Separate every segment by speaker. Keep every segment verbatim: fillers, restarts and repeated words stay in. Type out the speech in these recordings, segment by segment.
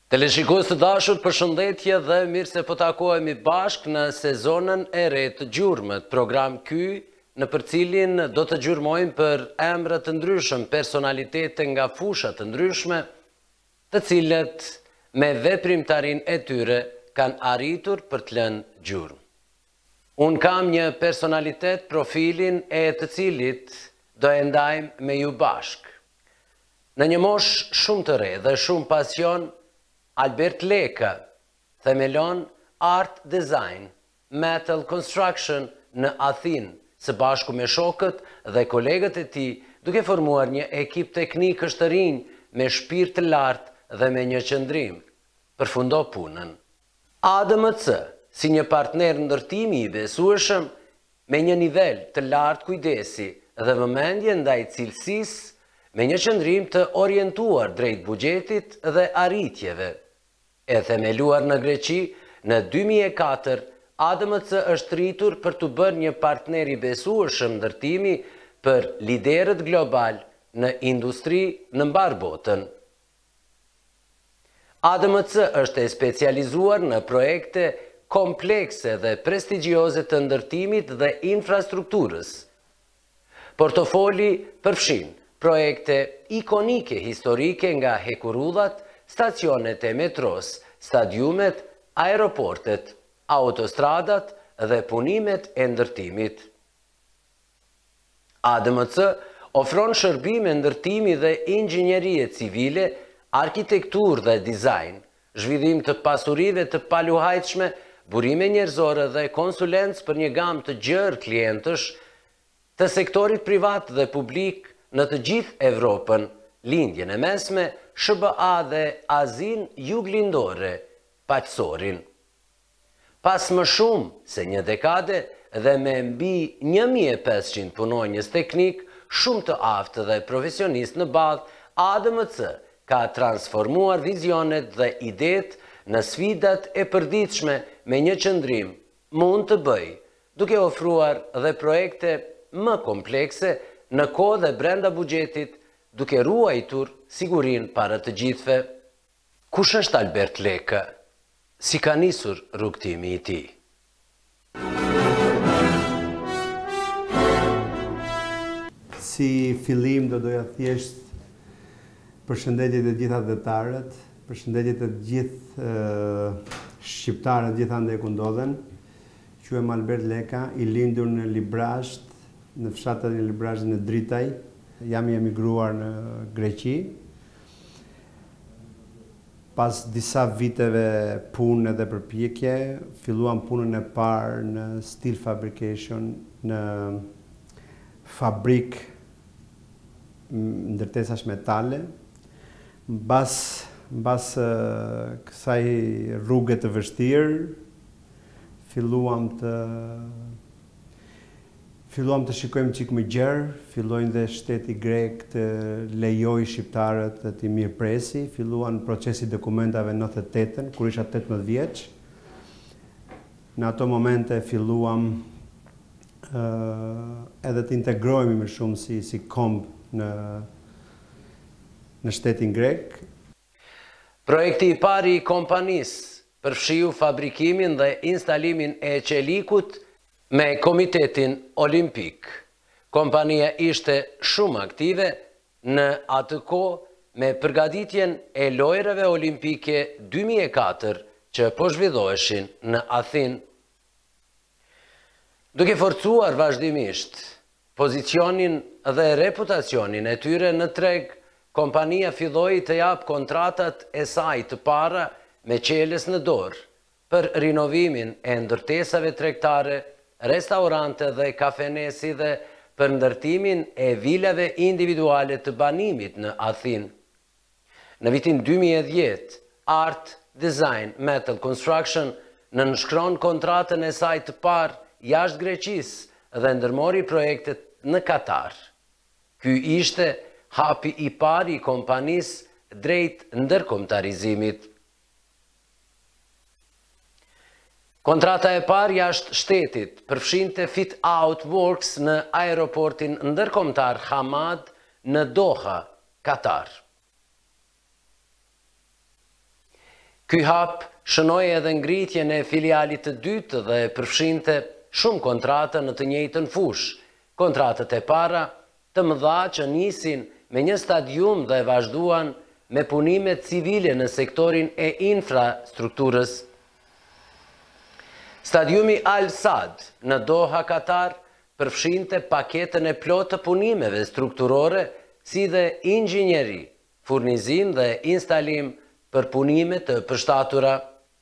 Speaker 1: Teleshikues të dashur, përshëndetje dhe mirë se po takohemi bashk në sezonën e re të gjurmët, program ky në për cilin do të gjurmojmë për emra të ndryshëm, personalitete nga fusha të ndryshme, të cilët me veprimtarin e tyre kanë arritur për të lënë gjurmë. Unë kam një personalitet, profilin e të cilit do e ndajmë me ju bashk. Në një mosh shumë të re dhe shumë pasion, Albert Leka themelon Art Design, Metal Construction në Athinë, së bashku me shokët dhe kolegët e tij, duke formuar një ekip teknikësh të rinj me shpirt të lartë dhe me një qëndrim. Përfundo punën. A D M C, si një partner ndërtimi i besueshëm, me një nivel të lartë kujdesi dhe vëmendje ndaj cilësisë, me një qëndrim të orientuar drejt buxhetit dhe arritjeve. E themeluar në Greqi, në dy mijë e katër, A D M C është rritur për të bërë një partner i besueshëm ndërtimi për liderët global në industri në mbar botën. A D M C është e specializuar në projekte komplekse dhe prestigjioze të ndërtimit dhe infrastrukturës. Portofoli përfshin projekte ikonike historike nga hekurullat, stacionet e metros, stadiumet, aeroportet, autostradat dhe punimet e ndërtimit. A D M C ofron shërbime ndërtimi dhe inxhinierie civile, arkitektur dhe dizajn, zhvillim të pasurive të paluhajtshme, burime njerëzore dhe konsulencë për një gamë të gjerë klientësh të sektorit privat dhe publik në të gjithë Evropën, lindjen e mesme, S B A dhe Azin juglindore, paqësorin. Pas më shumë se një dekade dhe me mbi një mijë e pesëqind punonjës teknik, shumë të aftë dhe profesionist në badh, A D M C ka transformuar vizionet dhe idet në sfidat e përditshme me një qëndrim mund të bëj, duke ofruar dhe projekte më komplekse në kohë dhe brenda buxhetit, duke ruajtur sigurin para të gjithve. Kush është Albert Leka? Si ka nisur rrugtimi i tij?
Speaker 2: Si fillim do doja thjesht përshëndetje të gjitha dhetarët, përshëndetje të gjithë shqiptarët gjithandaj ku ndodhen. Quhem Albert Leka, i lindur në Librazh, në fshatin e Librazh në Dritaj. Jam i emigruar në Greqi. Pas disa viteve punë dhe përpjekje, filluam punën e parë në Steel Fabrication, në fabrik ndërtesash metale. Mbas, mbas kësaj rruge të vështirë, filluam të Filluam të shikojmë çik më gjerë, fillojnë dhe shteti grek të lejoj shqiptarët të t'i mirëpresi, filluan procesi dokumentave në nëntëdhjetë e tetën, kur isha tetëmbëdhjetë vjeç. Në ato momente filluam uh, edhe të integrohemi më shumë si, si komb në, në shtetin grek.
Speaker 1: Projekti i pari i kompanisë përfshiu fabrikimin dhe instalimin e qelikut me Komitetin Olimpik. Kompania ishte shumë aktive në atë kohë me përgatitjen e lojrave olimpike dy mijë e katër që po zhvilloheshin në Athinë. Duke forcuar vazhdimisht pozicionin dhe reputacionin e tyre në treg, kompania filloi të jap kontratat e saj të para me qeles në dorë për rinovimin e ndërtesave tregtare, restorante dhe kafenesi dhe për ndërtimin e vilave individuale të banimit në Athinë. Në vitin dy mijë e dhjetë, Art Design, Metal Construction nënshkron kontratën e saj të parë jashtë Greqisë dhe ndërmori projektet në Katar. Ky ishte hapi i pari i kompanisë drejt ndërkombëtarizimit. Kontrata e parë jashtë shtetit përfshinte fit out works në aeroportin ndërkombëtar Hamad në Doha, Katar. Ky hap shënoi edhe ngritjen e filialit të dytë dhe përfshinte shumë kontrata në të njëjtën fushë, kontratët e para të mëdha që nisin me një stadium dhe vazhduan me punimet civile në sektorin e infrastrukturës. Stadiumi Al Saad në Doha, Katar, përfshinte paketën e plotë të punimeve strukturore si dhe inxhinjeri, furnizim dhe instalim për punime të përshtatura.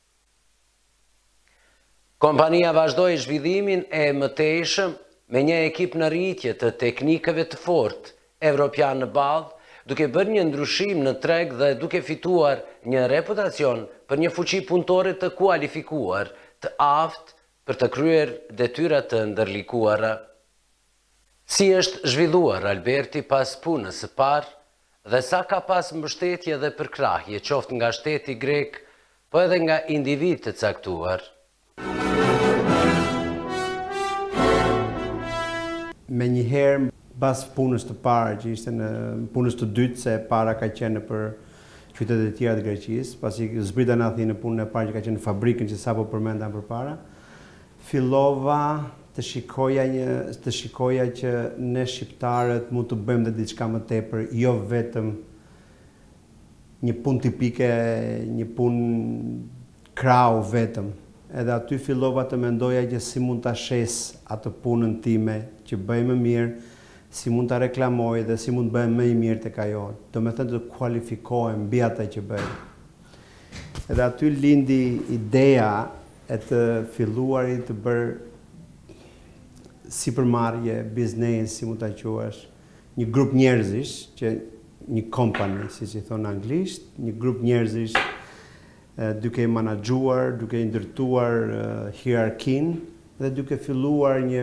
Speaker 1: Kompania vazhdoi zhvillimin e mëtejshëm me një ekip në rritje të teknikëve të fortë evropian në ballë, duke bërë një ndryshim në treg dhe duke fituar një reputacion për një fuqi punëtore të kualifikuar, të aftë për të kryer detyra të ndërlikuara. Si është zhvilluar Alberti pas punës së parë dhe sa ka pas mbështetje dhe përkrahje qoftë nga shteti grek, po edhe nga individ të caktuar.
Speaker 2: Me njëherë, pas punës të parë, që ishte në punës të dytë, se para ka qenë për qytetet e tjera të Greqisë, pasi zbrita në Athinë në punën e parë që ka qenë në fabrikën që sapo përmenda më përpara, fillova të shikoja një, të shikoja që ne shqiptarët mund të bëjmë dhe diçka më tepër, jo vetëm një punë tipike, një punë krau vetëm. Edhe aty fillova të mendoja që si mund ta shes atë punën time që bëj më mirë, si mund ta reklamoj dhe si mund të bëhem më i mirë tek ajo. Do të thënë të kualifikohem mbi atë që bëj. Edhe aty lindi ideja e të filluarit të bërë sipërmarrje, biznes, si mund ta quash, një grup njerëzish, që një company, siç i thon anglisht, një grup njerëzish duke i menaxhuar, duke i ndërtuar uh, hierarkin dhe duke filluar një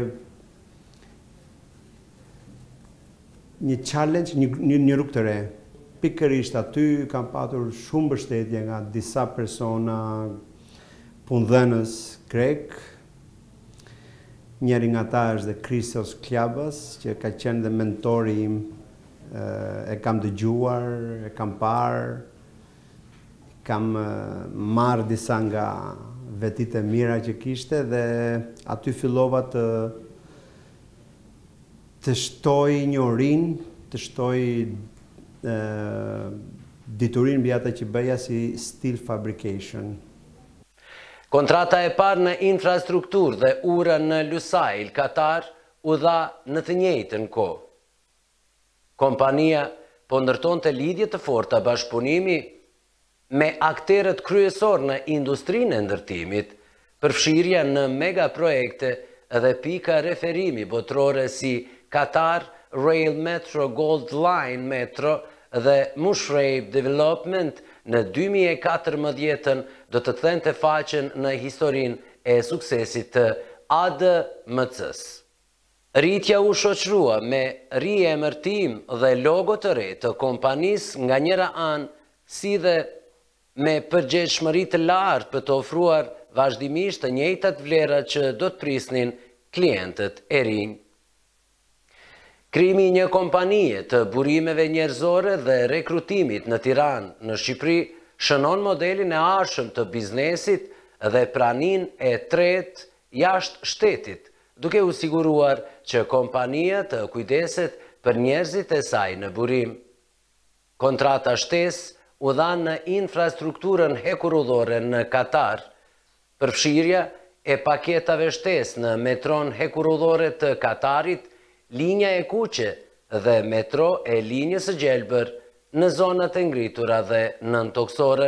Speaker 2: një challenge, një, një, një rrugë të re. Pikërisht aty kam patur shumë mbështetje nga disa persona, punëdhënës grek. Njëri nga ta është dhe Christos Klabas, që ka qenë dhe mentori im, e kam dëgjuar, e kam parë, kam marrë disa nga vetit e mira që kishte dhe aty fillova të të shtoj njohurinë, të shtoj e, diturinë mbi atë që bëja si steel fabrication.
Speaker 1: Kontrata e parë në infrastrukturë dhe ura në Lusail, Katar, u dha në të njëjtën kohë. Kompania po ndërtonte lidhje të forta bashkëpunimi me akterët kryesor në industrinë e ndërtimit, përfshirja në mega projekte dhe pika referimi botërore si Qatar Rail Metro Gold Line Metro dhe Mushrave Development në dy mijë e katërmbëdhjetë do të thente faqen në historinë e suksesit të A D M C-s. Rritja u shoqërua me riemërtim dhe logo të re të kompanisë nga njëra anë, si dhe me përgjegjshmëri të lartë për të ofruar vazhdimisht të njëjtat vlera që do të prisnin klientët e rinj. Krijimi i një kompanie të burimeve njerëzore dhe rekrutimit në Tiranë, në Shqipëri, shënon modelin e arshëm të biznesit dhe praninë e tretë jashtë shtetit, duke u siguruar që kompania të kujdeset për njerëzit e saj në burim. Kontrata shtesë u dha në infrastrukturën hekurudhore në Katar, përfshirja e paketave shtesë në metron hekurudhore të Katarit, linja e kuqe dhe metro e linjës së gjelbër në zonat e ngritura dhe nëntoksore.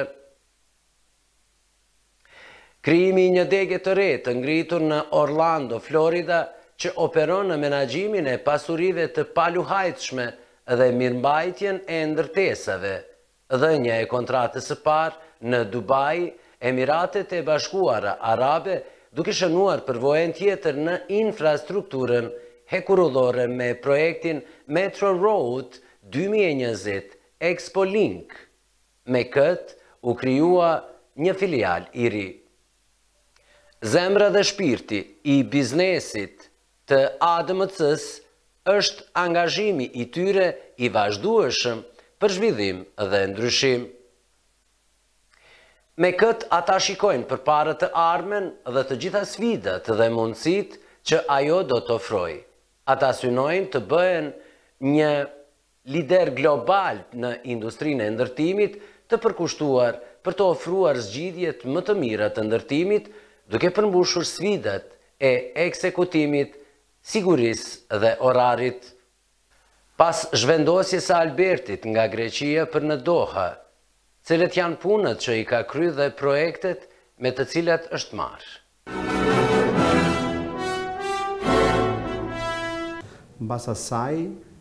Speaker 1: Krijimi i një dege të re të ngritur në Orlando, Florida, që operon në menaxhimin e pasurive të paluhajtshme dhe mirëmbajtjen e ndërtesave, dhënia e kontratës së parë në Dubai, Emiratet e Bashkuara Arabe, duke shënuar përvojën tjetër në infrastrukturën hekurudhore me projektin Metro Road dy mijë e njëzet Expo Link. Me këtë u krijua një filial i ri. Zemra dhe shpirti i biznesit të A D M C-s është angazhimi i tyre i vazhdueshëm për zhvillim dhe ndryshim. Me këtë ata shikojnë përpara të ardhmen dhe të gjitha sfidat dhe mundësit që ajo do të ofrojë. Ata synojnë të bëhen një lider global në industrinë e ndërtimit të përkushtuar për të ofruar zgjidhjet më të mira të ndërtimit, duke përmbushur sfidat e ekzekutimit, sigurisë dhe orarit. Pas zhvendosjes së Albertit nga Greqia për në Doha, cilët janë punët që i ka kryer dhe projektet me të cilat është marrë.
Speaker 2: Mbas asaj,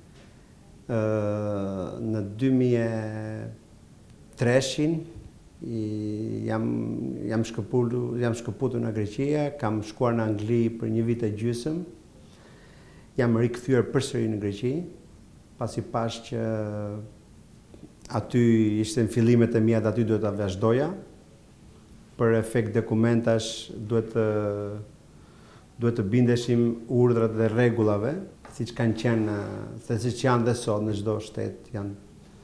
Speaker 2: në dy mijë e tre jam jam shkëputur jam shkëputur në Greqia, kam shkuar në Angli për një vit e gjysmë. Jam rikthyer përsëri në Greqi, pasi pash që aty ishte në fillimet e mia dhe aty duhet ta vazhdoja. Për efekt dokumentash duhet të duhet të bindeshim urdhrat dhe rregullave, siç kanë qenë, se siç janë dhe sot në çdo shtet, janë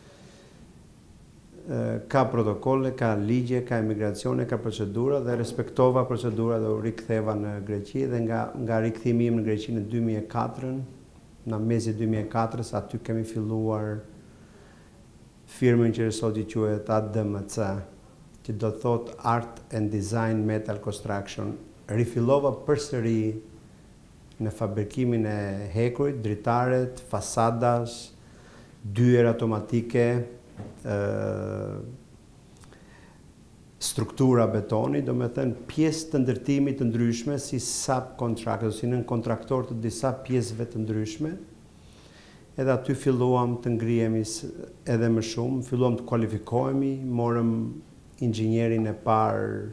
Speaker 2: ka protokolle, ka ligje, ka emigracione, ka procedura dhe respektova procedura dhe u riktheva në Greqi dhe nga nga rikthimi im në Greqi në dy mijë e katër, në mesi dy mijë e katër, aty kemi filluar firmën që sot i quhet A D M C, që do thot Art and Design Metal Construction. Rifillova përsëri në fabrikimin e hekurit, dritaret, fasadas, dyer automatike, struktura betoni, do me thënë pjesë të ndërtimit të ndryshme si subcontractor, si nën kontraktor të disa pjesëve të ndryshme. Edhe aty filluam të ngrihemi edhe më shumë, filluam të kualifikohemi, morëm inxhinierin e parë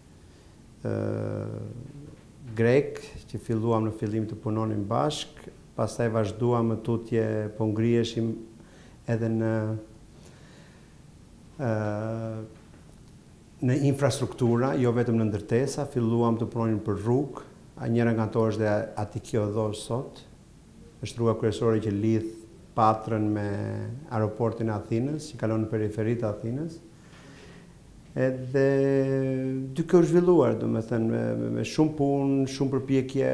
Speaker 2: grek, që filluam në fillim të punonim bashk, pastaj vazhduam më tutje, po ngriheshim edhe në në infrastruktura, jo vetëm në ndërtesa, filluam të punonim për rrugë, njëra nga ato është dhe Atikiodhos sot, është rruga kryesore që lidh Patrën me aeroportin e Athinës, që kalon në periferi të Athinës. Edhe duke u zhvilluar, do me thënë, me, me shumë punë, shumë përpjekje,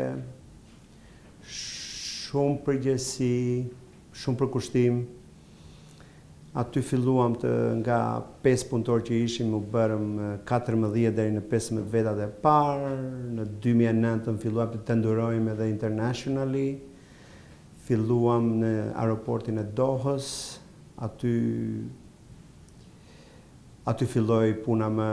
Speaker 2: shumë përgjegjësi, shumë përkushtim. Aty filluam të nga pesë punëtorë që ishim, u bërëm katërmbëdhjetë deri në pesëmbëdhjetë vetat e parë, në dy mijë e nëntë filluam të tendurojmë edhe internationally, filluam në aeroportin e Dohës, aty aty filloi puna më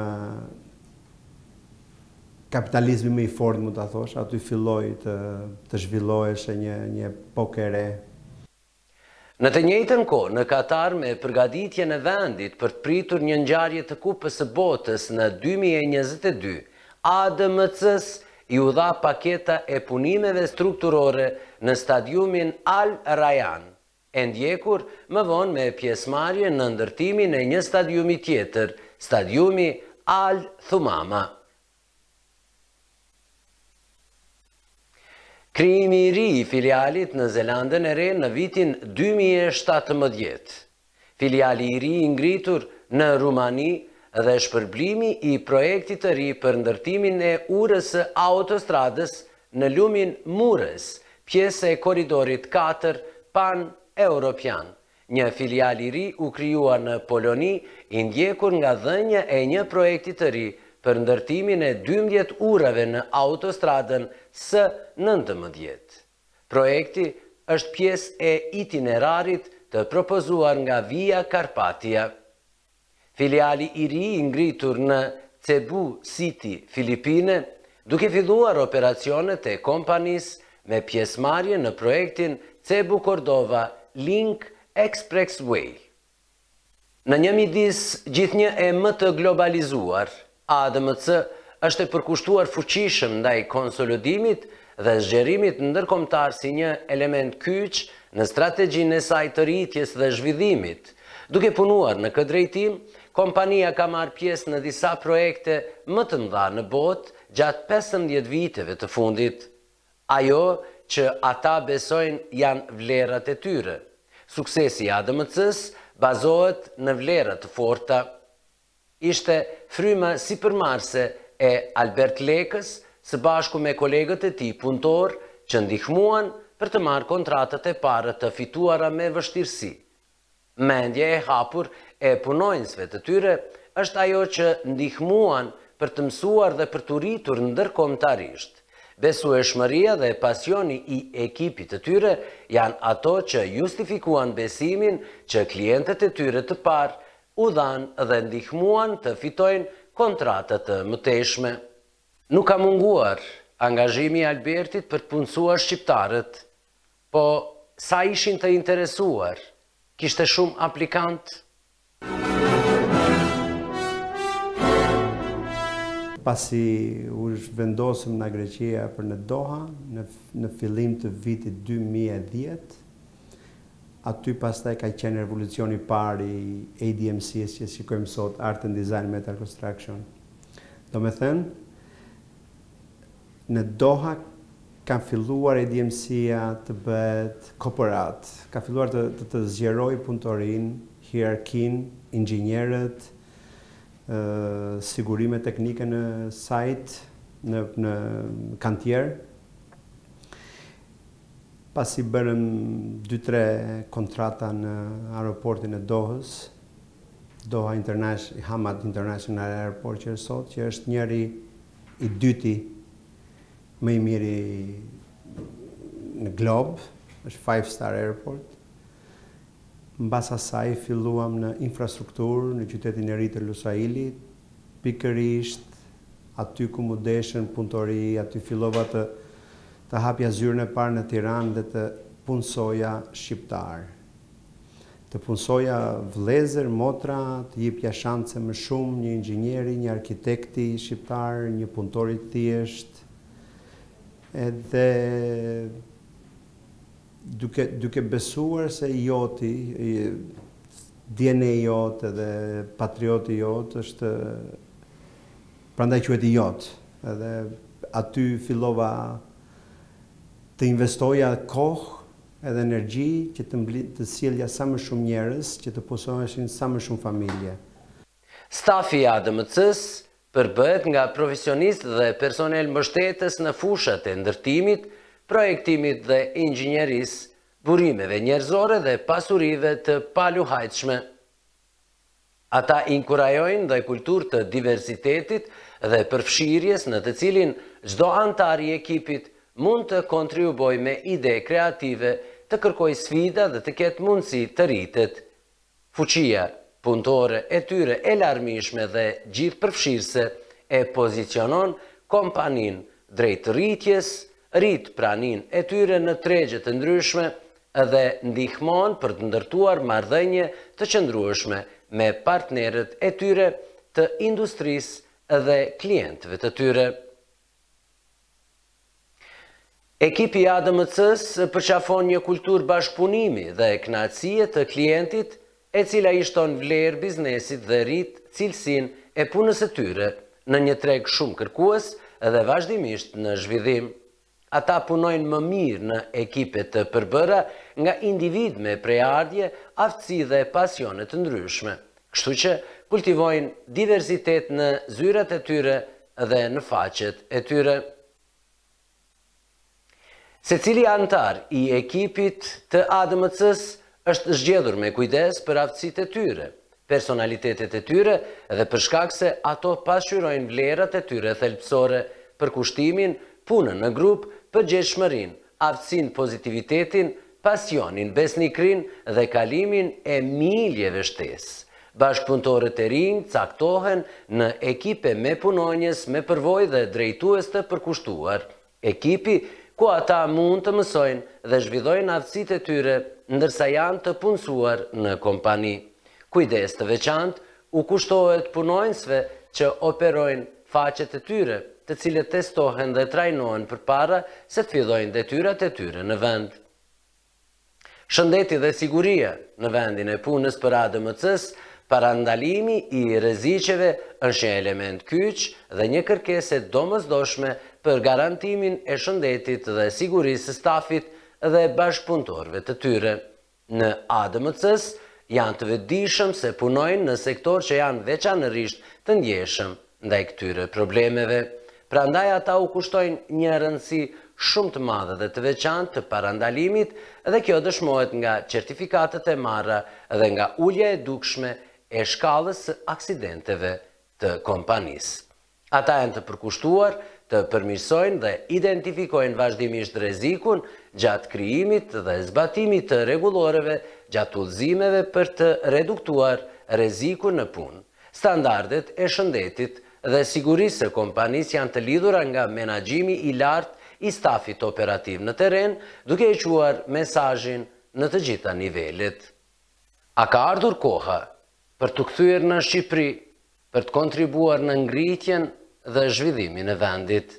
Speaker 2: kapitalizmi më i fortë, mund ta thosh, aty filloi të të zhvillohej një një epokë e re.
Speaker 1: Në të njëjtën kohë, në Katar, me përgatitjen e vendit për të pritur një ngjarje të Kupës së Botës në dy mijë e njëzet e dy, A D M C-s i u dha paketa e punimeve strukturore në stadiumin Al Rayyan, e ndjekur më vonë me pjesëmarrje në ndërtimin e një stadiumi tjetër, stadiumi Al Thumama. Krijimi i ri i filialit në Zelandën e Re në vitin dy mijë e shtatëmbëdhjetë. Filiali i ri i ngritur në Rumani dhe shpërblimi i projektit të ri për ndërtimin e urës së autostradës në lumin Mures, pjesë e korridorit katër pan-europian. Një filial i ri u krijuar në Poloni, i ndjekur nga dhënia e një projekti të ri për ndërtimin e dymbëdhjetë urave në autostradën S nëntëmbëdhjetë. Projekti është pjesë e itinerarit të propozuar nga Via Carpatia. Filiali i ri i ngritur në Cebu City, Filipine, duke filluar operacionet e kompanisë me pjesëmarrje në projektin Cebu Cordova Link Expressway. Në një midis gjithnjë e më të globalizuar, A D M C është e përkushtuar fuqishëm ndaj konsolidimit dhe zgjerimit ndërkombëtar si një element kyç në strategjinë e saj të rritjes dhe zhvillimit. Duke punuar në këtë drejtim, kompania ka marrë pjesë në disa projekte më të mëdha në botë gjatë pesëmbëdhjetë viteve të fundit. Ajo që ata besojnë janë vlerat e tyre. Suksesi i A D M C-s bazohet në vlera të forta. ishte fryma sipërmarrëse e Albert Lekës së bashku me kolegët e tij punëtor që ndihmuan për të marrë kontratat e para të fituara me vështirësi. Mendja e hapur e punonjësve të tyre është ajo që ndihmuan për të mësuar dhe për të rritur ndërkombëtarisht. Besueshmëria dhe pasioni i ekipit të tyre janë ato që justifikuan besimin që klientët e tyre të parë u dhanë dhe ndihmuan të fitojnë kontratat të mëtejshme. Nuk ka munguar angazhimi i Albertit për të punësuar shqiptarët, po sa ishin të interesuar, kishte shumë aplikant.
Speaker 2: Pasi u vendosëm në Greqia për në Doha, në, në fillim të vitit dy mijë e dhjetë, aty pastaj ka qenë revolucioni i parë i A D M C-s që shikojmë sot, Art and Design Metal Construction. Do me thënë, në Doha ka filluar A D M C-a të bëhet korporat, ka filluar të, të, të zgjerojë punëtorin, hierarkin, inxhinierët, Uh, sigurime teknike në site, në, në kantier. Pasi bërëm dy tre kontrata në aeroportin e Dohës, Doha International, Hamad International Airport që është sot, që është njëri i dyti më i miri në glob, është five star airport. Mbas asaj filluam në infrastrukturë në qytetin e ri të Lusaili, pikërisht aty ku mu deshën punëtori, aty fillova të, të hapja zyrën e parë në Tiranë dhe të punësoja shqiptar. Të punësoja vlezër, motra, të jepja shanse më shumë, një inxhinieri, një arkitekti shqiptar, një punëtori thjesht, edhe Duke, duke besuar se joti, D N A jot edhe patrioti jot është, prandaj quhet i jot. Edhe aty fillova të investoja kohë edhe energji që të, mbli, të sjellja sa më shumë njerëz, që të punsoheshin sa më shumë familje.
Speaker 1: Stafi i A D M C-s përbëhet nga profesionistë dhe personel mbështetës në fushat e ndërtimit, projektimit dhe inxhinjerisë, burimeve njerëzore dhe pasurive të paluhajtshme. Ata inkurajojnë dhe kulturë të diversitetit dhe përfshirjes në të cilin çdo antar i ekipit mund të kontribuojë me ide kreative, të kërkojë sfida dhe të ketë mundësi të rritet. Fuqia punëtore e tyre e larmishme dhe gjithëpërfshirëse e pozicionon kompaninë drejt rritjes, rrit pranin e tyre në tregje të ndryshme dhe ndihmon për të ndërtuar marrëdhënie të qëndrueshme me partnerët e tyre të industrisë dhe klientëve të tyre. Ekipi i A D M C-s përqafon një kulturë bashkëpunimi dhe kënaqësie të klientit, e cila i shton vlerë biznesit dhe rrit cilësinë e punës së tyre në një treg shumë kërkues dhe vazhdimisht në zhvillim. Ata punojnë më mirë në ekipe të përbëra nga individ me prejardhje, aftësi dhe pasione të ndryshme. Kështu që kultivojnë diversitet në zyrat e tyre dhe në faqet e tyre. Secili antar i ekipit të A D M C-s është zgjedhur me kujdes për aftësitë e tyre, personalitetet e tyre dhe për shkak se ato pasqyrojnë vlerat e tyre thelbësore për kushtimin, punën në grup, përgjegjshmërinë, aftësinë, pozitivitetin, pasionin, besnikrin dhe kalimin e miljeve shtesë. Bashkëpunëtorët e rinj caktohen në ekipe me punonjës, me përvojë dhe drejtues të përkushtuar. Ekipi ku ata mund të mësojnë dhe zhvillojnë aftësitë e tyre ndërsa janë të punësuar në kompani. Kujdes të veçantë u kushtohet punonjësve që operojnë faqet e tyre, të cilët testohen dhe trajnohen përpara se të fillojnë detyrat e tyre në vend. Shëndeti dhe siguria në vendin e punës për A D M C-s, parandalimi i rreziqeve është një element kyç dhe një kërkesë e domosdoshme për garantimin e shëndetit dhe sigurisë së stafit dhe bashkëpunëtorëve të tyre. Në A D M C-s janë të vetëdijshëm se punojnë në sektor që janë veçanërisht të ndjeshëm ndaj këtyre problemeve. Prandaj ata u kushtojnë një rëndësi shumë të madhe dhe të veçantë të parandalimit dhe kjo dëshmohet nga certifikatet e marra dhe nga ulja e dukshme e shkallës së aksidenteve të kompanisë. Ata janë të përkushtuar të përmirësojnë dhe identifikojnë vazhdimisht rrezikun gjatë krijimit dhe zbatimit të rregulloreve gjatë udhëzimeve për të reduktuar rrezikun në punë. Standardet e shëndetit dhe sigurisë së kompanisë janë të lidhura nga menaxhimi i lartë i stafit operativ në terren, duke e quar mesazhin në të gjitha nivelet. A ka ardhur koha për të kthyer në Shqipëri për të kontribuar në ngritjen dhe zhvillimin e vendit?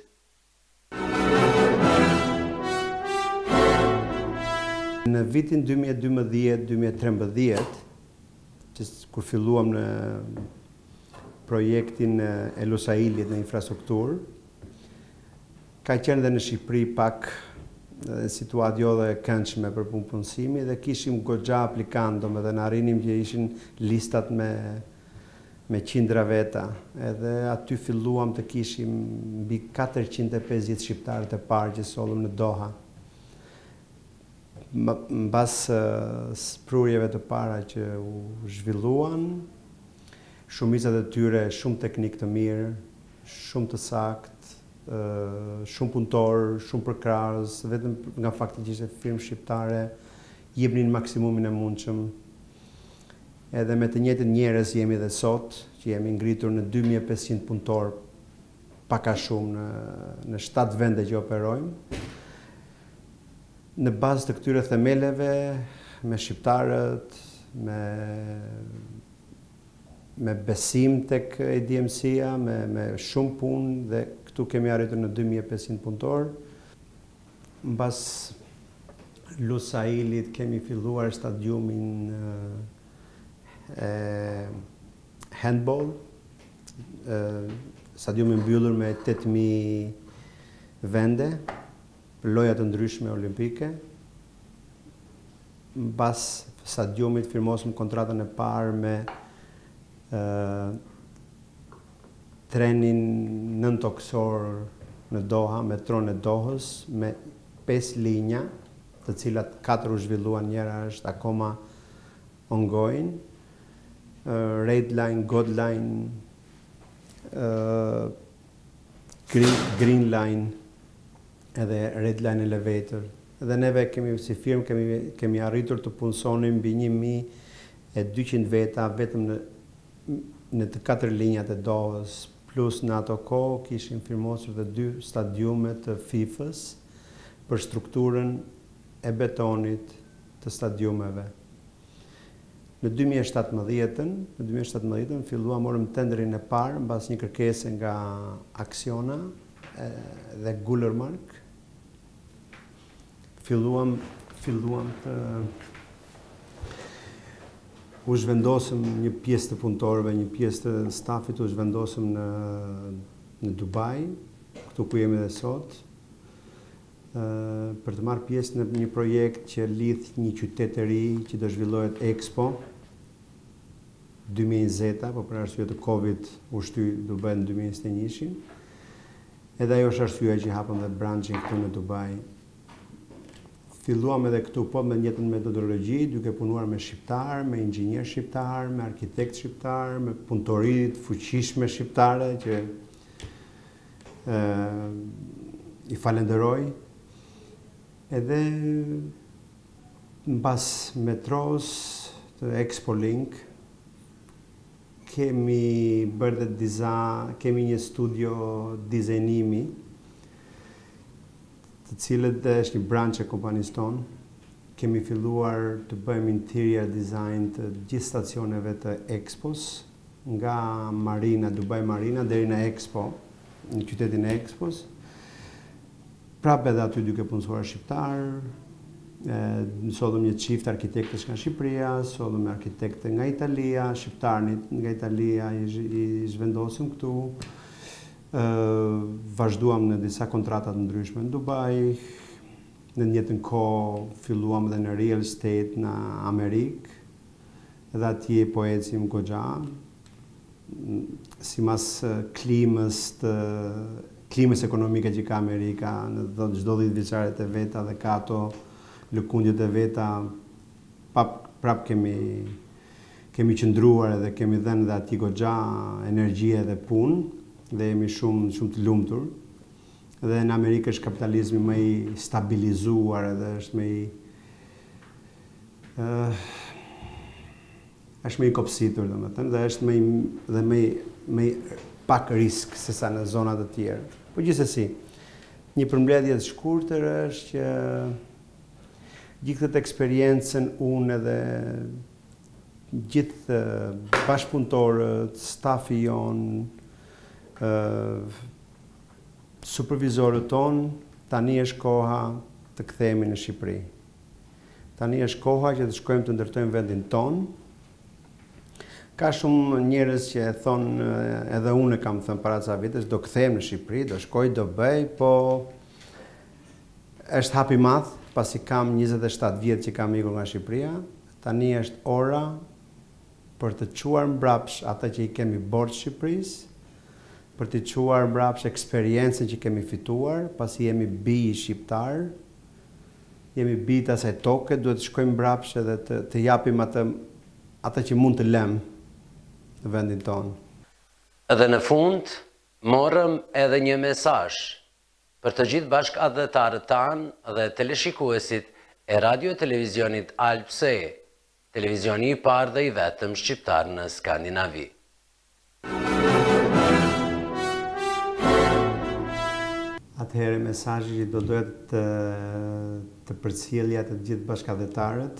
Speaker 2: Në vitin dy mijë e dymbëdhjetë dy mijë e trembëdhjetë, që kur filluam në projektin e Lusailit në infrastrukturë, ka qenë dhe në Shqipëri pak situatë jo dhe këndshme për punë punësimi dhe kishim goxha aplikant, domethënë arrinim që ishin listat me me qindra veta, edhe aty filluam të kishim mbi katërqind e pesëdhjetë shqiptarët e parë që sollëm në Doha. Mbas sprurjeve të para që u zhvilluan, shumica e tyre shumë teknik të mirë, shumë të saktë, shumë punëtor, shumë përkrahës, vetëm nga fakti që ishte firmë shqiptare, jepnin maksimumin e mundshëm. Edhe me të njëjtën njerëz jemi dhe sot, që jemi ngritur në dy mijë e pesëqind punëtor, pak a shumë në, në shtatë vende që operojmë. Në bazë të këtyre themeleve, me shqiptarët, me, me besim tek E D M C-a, me, me shumë punë dhe këtu kemi arritur në dy mijë e pesëqind punëtor. Mbas Lusailit kemi filluar stadiumin e handball, e, stadiumin mbyllur me tetë mijë vende, për loja të ndryshme olimpike. Mbas stadiumit firmosëm kontratën e parë me e, trenin nëntoksor në Doha, metron e Dohës, me pesë linja, të cilat katër u zhvilluan, njëra është akoma ongoing, uh, Red Line, God Line, uh, green, green Line, edhe Red Line Elevator. Dhe neve kemi, si firmë kemi, kemi arritur të punësonim mbi një mijë e dyqind veta vetëm në, në të katër linjat e Dohës, plus në ato kohë kishim firmosur dhe dy stadiume të FIFA-s për strukturën e betonit të stadiumeve. Në dy mijë e shtatëmbëdhjetë, në dy mijë e shtatëmbëdhjetë filluam morëm tenderin e parë mbas një kërkese nga Acciona e, dhe Gullermark. Filluam filluam të u zhvendosëm një pjesë të punëtorëve, një pjesë të stafit u zhvendosëm në në Dubai, këtu ku jemi dhe sot, Uh, për të marrë pjesë në një projekt që lidh një qytet të ri që do zhvillohet Expo dy mijë e njëzet, po për arsye të Covid u shty Dubai në dy mijë e njëzet e një. Edhe ajo është arsyeja që hapëm dhe branqin këtu në Dubai. Filluam edhe këtu po me njëjtën metodologji, duke punuar me shqiptar, me inxhinier shqiptar, me arkitekt shqiptar, me punëtori të fuqishme shqiptare që uh, i falenderoj. Edhe mbas metros të Expo Link kemi bërë dhe dizajn, kemi një studio dizajnimi, të cilët dhe është një branch e kompanisë tonë. Kemi filluar të bëjmë interior design të gjithë stacioneve të Expos, nga Marina, Dubai Marina, deri në Expo, në qytetin e Expos. Prapë edhe aty duke punësuar shqiptar, sollëm një çift arkitektësh nga Shqipëria, sollëm arkitektë nga Italia, shqiptarnit nga Italia i, i zhvendosëm këtu. E, vazhduam në disa kontrata të ndryshme në Dubai, në njëjtën kohë filluam edhe në real estate në Amerikë, edhe atje po ecim goxha, si mas klimës të klimës ekonomike që ka Amerika, në çdo dhjetë vjeçaret e veta dhe ka ato lëkundjet e veta, pap, prap kemi kemi qëndruar edhe kemi dhënë dhe atij goxha energji dhe punë dhe jemi shumë shumë të lumtur. Dhe në Amerikë është kapitalizmi më i stabilizuar edhe është më i uh, është më i kopsitur, domethënë, dhe është më i dhe më i më i pak risk se sa në zona të tjera. Po gjithsesi, një përmbledhje të shkurtër është që gjithë këtë eksperiencën unë edhe gjithë bashkëpunëtorët, stafi jonë, uh, supervizorët tonë, tani është koha të kthehemi në Shqipëri. Tani është koha që të shkojmë të ndërtojmë vendin tonë. Ka shumë njerëz që e thonë, edhe unë e kam thënë para ca vitesh, do kthehem në Shqipëri, do shkoj, do bëj, po është hap i madh, pasi kam njëzet e shtatë vjet që kam ikur nga Shqipëria. Tani është ora për të çuar mbrapsh ata që i kemi borxh Shqipërisë, për të quar mbrapsh eksperiencën që kemi fituar, pasi jemi bij shqiptar, jemi bij të asaj toke, duhet të shkojmë mbrapsh edhe të, të japim atë, atë që mund të lëmë në vendin tonë.
Speaker 1: Edhe në fund, morëm edhe një mesazh për të gjithë bashkëadhetarët tanë dhe teleshikuesit e radio e televizionit Alpse, televizioni i parë dhe i vetëm shqiptar në Skandinavi.
Speaker 2: Atëherë mesazhi që do doja të, të përcjellja të gjithë bashkëadhetarët,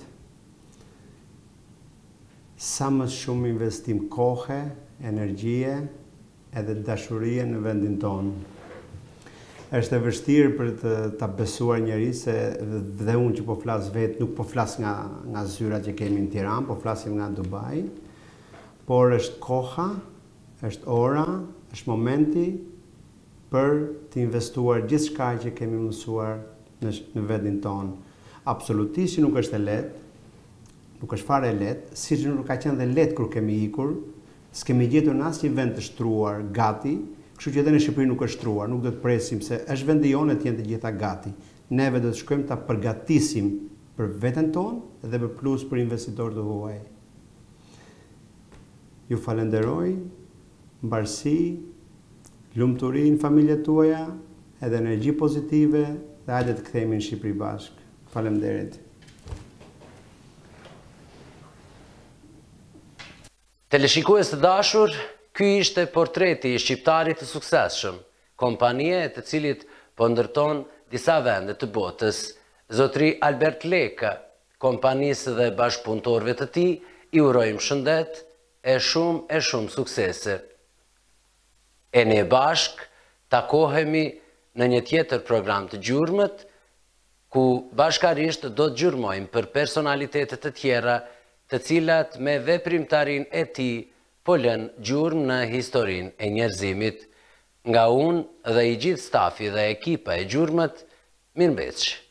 Speaker 2: sa më shumë investim kohe, energjie edhe dashurie në vendin tonë. Është e vështirë për të ta besuar njerëz se dhe unë që po flas vetë, nuk po flas nga nga zyrat që kemi në Tiranë, po flasim nga Dubai, por është koha, është ora, është momenti për të investuar gjithë shka që kemi mësuar në, në vendin tonë. Absolutisht që nuk është e lehtë, nuk është fare e lehtë, si që nuk ka qenë dhe lehtë kur kemi ikur, s'kemi gjetur në asnjë vend të shtruar gati, kështu që edhe në Shqipëri nuk është shtruar, nuk do të presim se është vendi jonë të jenë të gjitha gati. Neve do të shkojmë ta përgatisim për veten tonë dhe për plus për investitorët të huaj. Ju falenderoj, mbarësi, lumturi në familjet tuaja, edhe energji pozitive, dhe hajde të kthehemi në Shqipëri bashkë. Faleminderit.
Speaker 1: Teleshikues të dashur, ky ishte portreti i shqiptarit të suksesshëm, kompanie të cilit po ndërton disa vende të botës. Zotri Albert Leka, kompanisë dhe bashkëpunëtorëve të tij, i urojmë shëndet e shumë e shumë suksese. E ne bashk takohemi në një tjetër program të gjurmët, ku bashkarisht do të gjurmojmë për personalitetet të tjera, të cilat me veprimtarin e tij po lënë gjurmë në historinë e njerëzimit. Nga unë dhe i gjithë stafi dhe ekipa e gjurmët, mirëmbëjtje.